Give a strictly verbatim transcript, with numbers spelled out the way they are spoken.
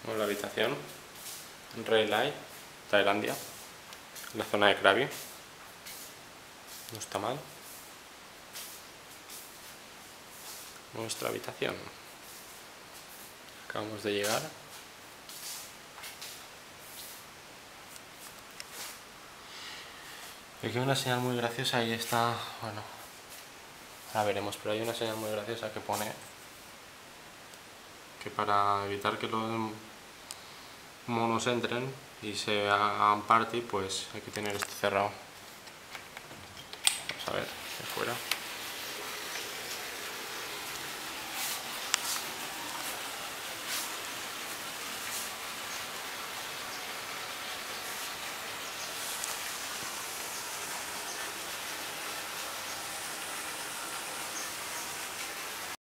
Como la habitación, Railay, Tailandia, la zona de Krabi, no está mal. Nuestra habitación, acabamos de llegar. Aquí hay una señal muy graciosa, ahí está, bueno, la veremos, pero hay una señal muy graciosa que pone que para evitar que los monos entren y se hagan party, pues hay que tener esto cerrado. Vamos a ver de fuera.